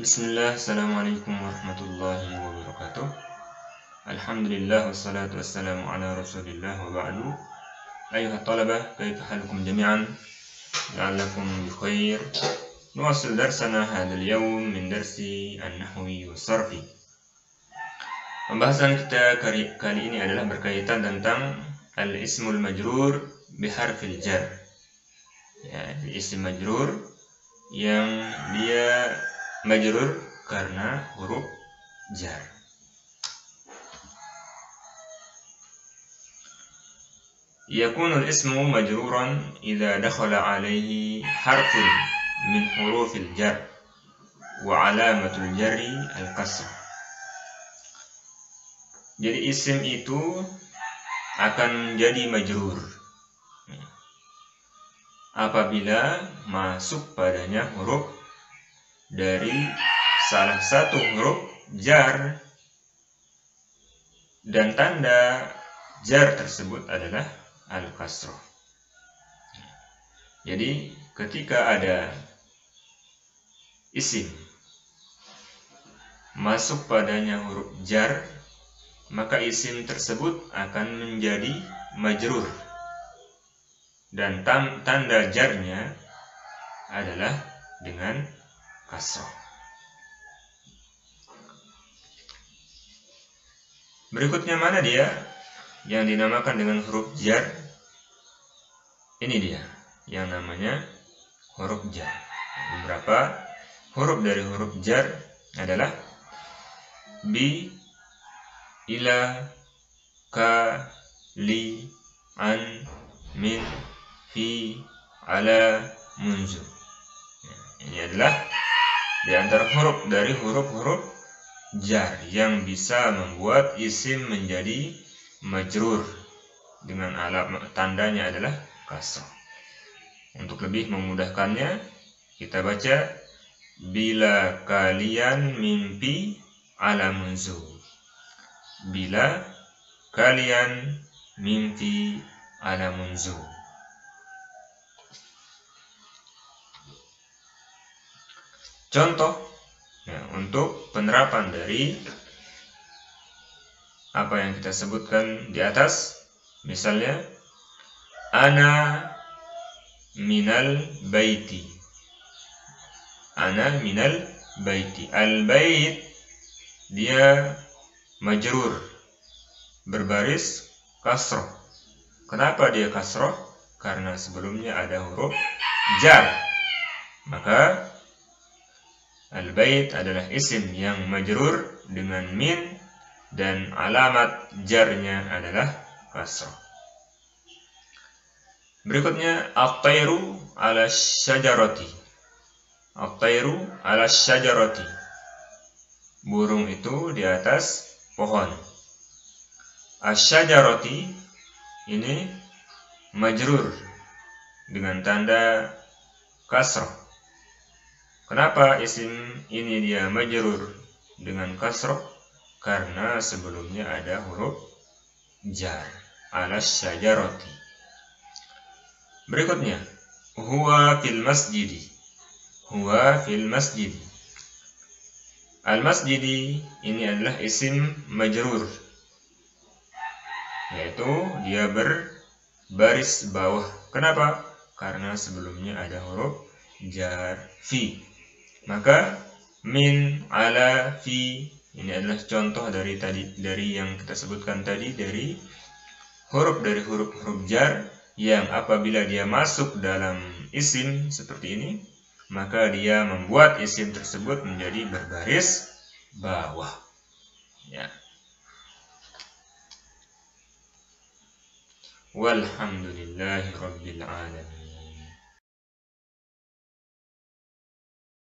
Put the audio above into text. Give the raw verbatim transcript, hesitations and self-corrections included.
Bismillah, Assalamualaikum warahmatullahi wabarakatuh. Alhamdulillah, wassalatu wassalamu ala rasulillah wa ba'du. Ayuhat talabah, kaifa halukum jami'an? La'allakum bi khair. Nuwasil darsana hadal yawm min darsi an-nahwi wa sarfi. Pembahasan kita kali ini adalah berkaitan tentang al-ismul majrur biharfil jar. Ya, isim majrur yang dia majrur karena huruf jar. Yakunul ismu majruran idza dakhala alaihi harfun min hurufil jar wa alamatul jarri al-kasrah. Jadi isim itu akan menjadi majrur apabila masuk padanya huruf dari salah satu huruf jar dan tanda jar tersebut adalah al-kasrah. Jadi ketika ada isim masuk padanya huruf jar, maka isim tersebut akan menjadi majrur dan tanda jarnya adalah dengan kasrah. Berikutnya mana dia yang dinamakan dengan huruf jar? Ini dia yang namanya huruf jar. Beberapa huruf dari huruf jar adalah bi, ila, ka, li, an, min, fi, ala, munzu. Ini adalah di antara huruf dari huruf-huruf jar yang bisa membuat isim menjadi majrur dengan alamat tandanya adalah kasrah. Untuk lebih memudahkannya, kita baca bila kalian mimpi ala munzu. Bila kalian mimpi ala munzu. Contoh ya, untuk penerapan dari apa yang kita sebutkan di atas, misalnya ana minal baiti. Ana minal baiti. Al-bait dia majrur berbaris kasroh. Kenapa dia kasroh? Karena sebelumnya ada huruf jar. Maka al-bait adalah isim yang majrur dengan min dan alamat jarnya adalah kasroh. Berikutnya at-tairu ala syajarati. At-tairu ala syajarati. Burung itu di atas pohon. Asy-syajarati ini majrur dengan tanda kasrah. Kenapa isim ini dia majrur dengan kasrah? Karena sebelumnya ada huruf jar, ala syajarati. Berikutnya huwa fil masjidi. Huwa fil masjidi. Al-masjidi ini adalah isim majrur, yaitu dia berbaris bawah. Kenapa? Karena sebelumnya ada huruf jar fi. Maka min, ala, fi ini adalah contoh dari tadi dari yang kita sebutkan tadi, dari huruf dari huruf-huruf jar yang apabila dia masuk dalam isim seperti ini, maka dia membuat isim tersebut menjadi berbaris bawah. Ya. Walhamdulillahi rabbil alamin.